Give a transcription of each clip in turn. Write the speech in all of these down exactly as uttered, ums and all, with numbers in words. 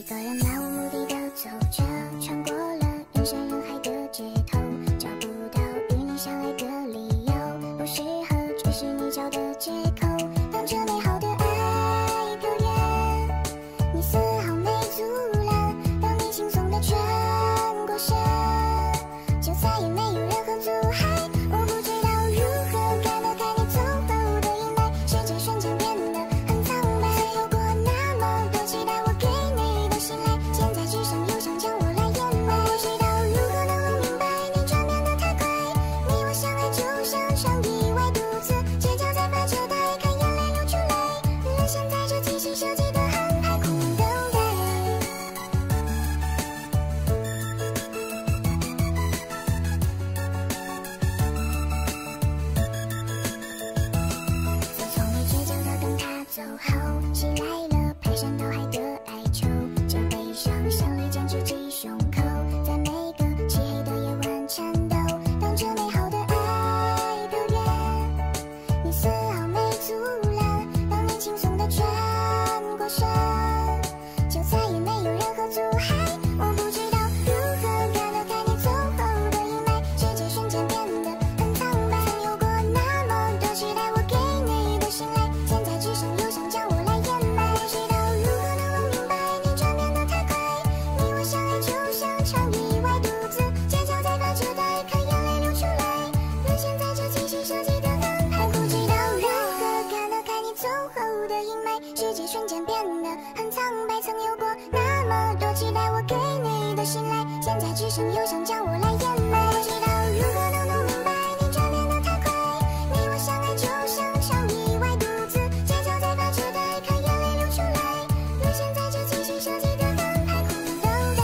个人漫无目的的走着，穿过了人山人海的街头，找不到与你相爱的理由，不适合只是你找的借口。当这美好的爱表演，你丝毫没阻拦，当你轻松的转过身，就再也没有任何阻碍。我不知道如何赶得开你走后的阴霾，世界瞬间变得很苍白。曾有过那么多期待，我给你的信赖，现在只剩忧伤将我来掩埋。我不知道如何能够明白，你转变得太快，你我相爱就像场意外，独自街角在发着呆，看眼泪流出来，沦陷在这精心设计的安排，空等待。自从你倔强的跟他走后，袭来了排山倒海的哀愁，这悲伤像利剑直击胸口，在每个漆黑的夜晚颤抖。当这美好的爱表演，你丝毫没阻拦，当你轻松的转过身，就再也没有任何阻碍。我不知道如何赶得开你走后的阴霾，世界瞬间变得很苍白。曾有过那么多期待，我给你的信赖，现在只剩忧伤将我来掩埋。不知道如何能够明白，你转变得太快，你我相爱就像场意外，独自街角在发着呆，看眼泪流出来，沦陷在这精心设计的安排。不知道如何赶得开你走后的阴霾，世界瞬间变得很苍白。曾有过那么多期待，我给你的信赖，现在只剩忧伤将我来掩埋。不知道如何能够明白，你转变得太快，你我相爱就像场意外，独自街角在发着呆，看眼泪流出来，沦陷在这精心设计的安排，空等待。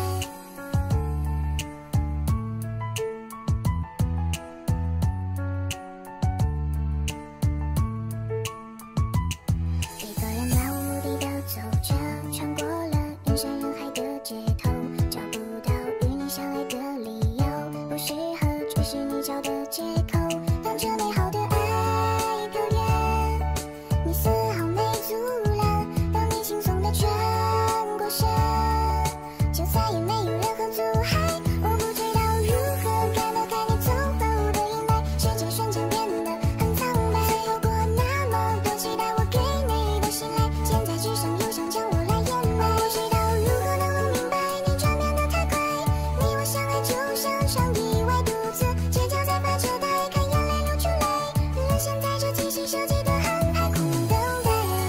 一个人漫无目的的走着，穿过了人山人海的街头，找不到与你相爱的理由，不适合只是你找的借口。当这美好的爱表演，你丝毫没阻拦，当你轻松的转过身，就再也没有任何阻碍。我不知道如何赶得开你走后的阴霾，世界瞬间变得很苍白。曾有过那么多期待，我给你的信赖，现在只剩忧伤将我来掩埋。不知道如何能够明白，你转变得太快，你我相爱就像场意外，独自街角在发着呆，看眼泪流出来，沦陷在这精心设计的安排，空等待。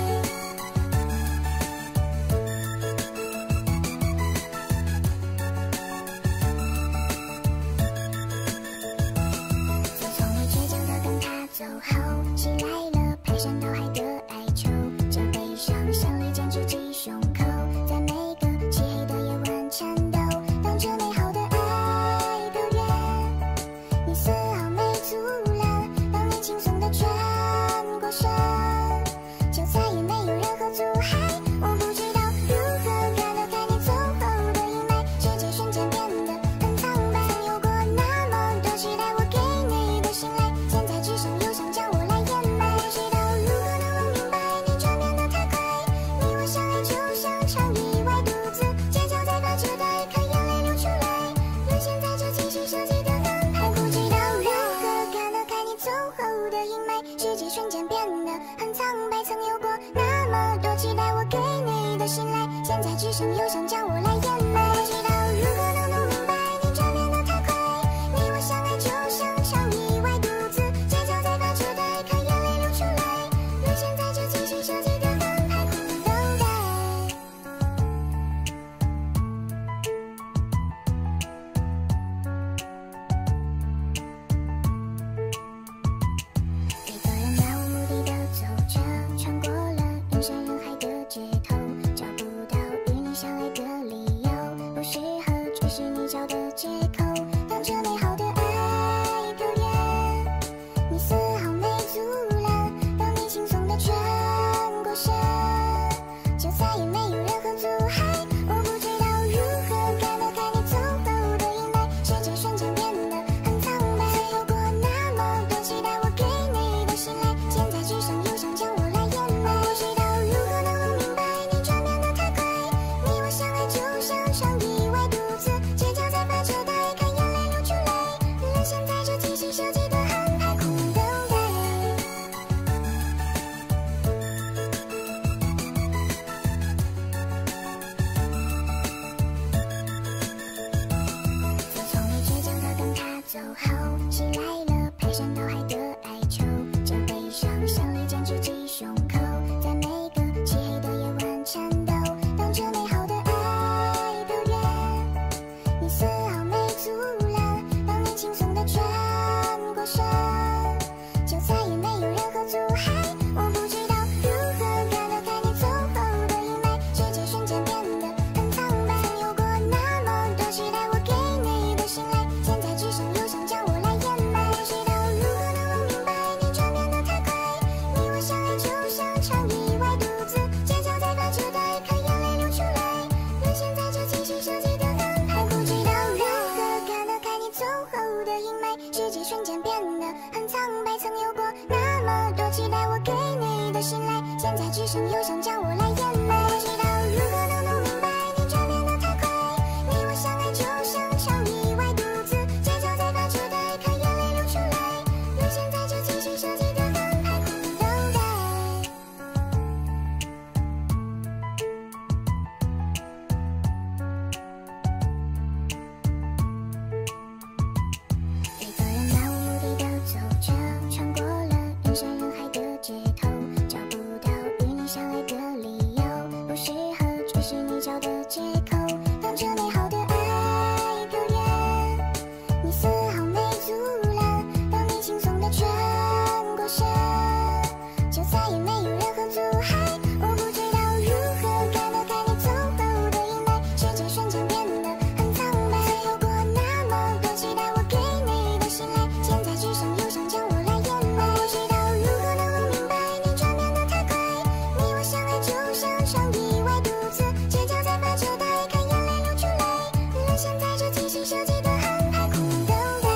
自从你倔强的跟他走后，袭来了排山倒海的哀愁，这悲伤像利剑直击胸口，在每个漆黑的夜晚颤抖。当这美好的爱表演，你丝毫没阻拦，当你轻松的转过身，就再也没有任何阻碍。我不知道如何赶得开你走后的阴霾，世界瞬间变得很苍白。曾有过那么多期待，我给你的信赖，现在只剩忧伤将我来掩埋。不知道如何能够明白，你转变得太快，你我相爱就像场意外，独自街角在发着呆，看眼泪流出来，沦陷在这精心设计的安排。不知道如何赶得开你走后的阴霾，世界瞬间变得很苍白。曾有过那么多期待，我给你的信赖，现在只剩忧伤将我来掩埋。不知道如何能够明白，你转变得太快，你我相爱就像场意外，独自街角在发着呆，看眼泪流出来，沦陷在这精心设计的安排，空等待。一个人漫无目的的走着，穿过了人山人海的街头，找不到与你相爱的理由。 那么多期待我给你的信赖，现在只剩忧伤将我来掩埋。不知道如何能弄明白，你转变得太快，你我相爱就像场意外，独自街角在发着呆，看眼泪流出来，沦陷在这精心设计的安排，空等待。一个人漫无目的的走着，穿过了人山人海的街头，找不到与你相爱的理由，不适合只是你找的借口。当这美好的爱表演，你丝毫没阻拦，当你轻松地转过身，就再也没有任何阻碍。我不知道如何赶得开你走后的阴霾，世界瞬间变得很苍白。曾有过那么多期待我给你的信赖，现在只剩忧伤将我来掩埋。我不知道如何能弄明白，你转变得太快，你我相爱就像场意外，独自街角在发着呆，看眼泪流出来，沦陷在这精心设计的安排，空等待。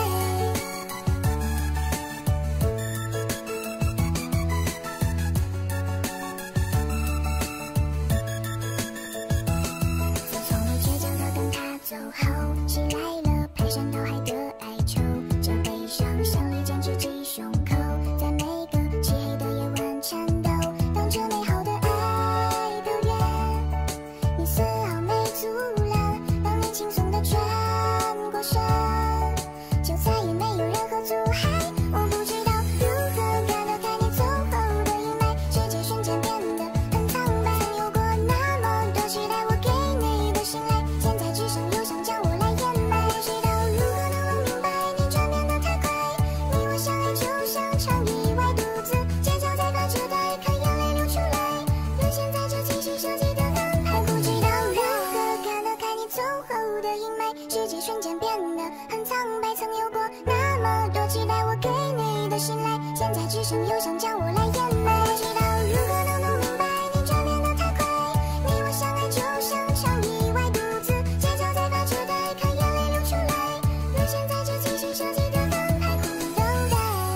自从你倔强地跟他走后，袭来了排山倒海的哀求，这悲伤像利剑直击胸口，在每个漆黑的夜晚颤抖。当这美好的爱表演，你丝毫没阻拦，当你轻松地转过身，就再也没有任何阻碍。我不知道如何赶得开你走后的阴霾，世界瞬间变得很苍白。曾有过那么多期待我给你的信赖，现在只剩忧伤将我来掩埋。不知道如何能弄明白，你转变得太快，你我相爱就像场意外，独自街角在发着呆，看眼泪流出来，沦陷在这精心设计的安排。不知道如何赶得开你走后的阴霾，世界瞬间变得很苍白。曾有过那么多期待我给你的信赖，现在只剩忧伤将我来掩埋。不知道如何能弄明白，你转变得太快，你我相爱就像场意外，独自街角在发着呆，看眼泪流出来，沦陷在这精心设计的安排，空等待。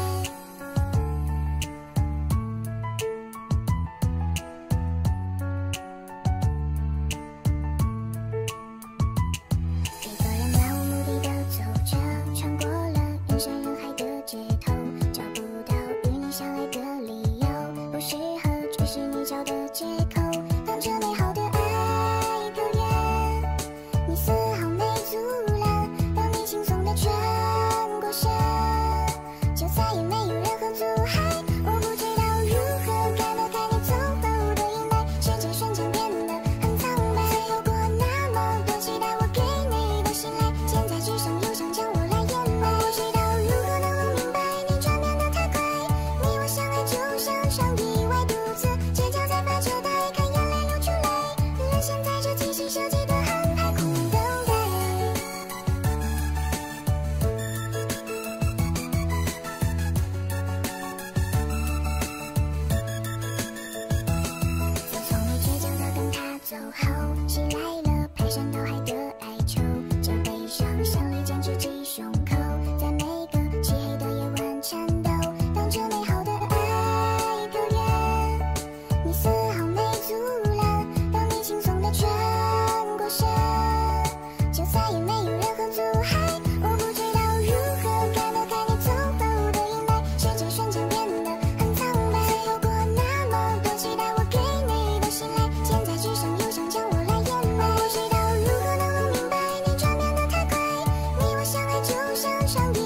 一个人漫无目的的走着，穿过了人山人海的街头，找不到与你相爱的理由，不适合只是你找的借口。当这美好的爱表演，你丝毫没阻拦，当你轻松地转过身，就再也没有任何阻碍。我不知道如何赶得开你走后的阴霾，世界瞬间变得很苍白。曾有过那么多期待我给你的信赖，现在只剩忧伤将我来掩埋。我不知道如何能弄明白，你转变得太快，你我相爱就像场意外，独自街角在发着呆，看眼泪流出来，沦陷在这精心设计的安排，空等待。自从你倔强地跟他走后，袭来了排山倒海的哀求，这悲伤像利剑直击胸口，在每个漆黑的夜晚颤抖。当这美好的爱表演，你丝毫没阻拦，当你轻松地转过身，就再也没有任何阻碍。我不知道如何赶得开你走后的阴霾，世界瞬间变得很苍白。曾有过那么多期待我给你的信赖，现在只剩忧伤将我来掩埋。不知道如何能弄明白，你转变得太快，你我相爱就像场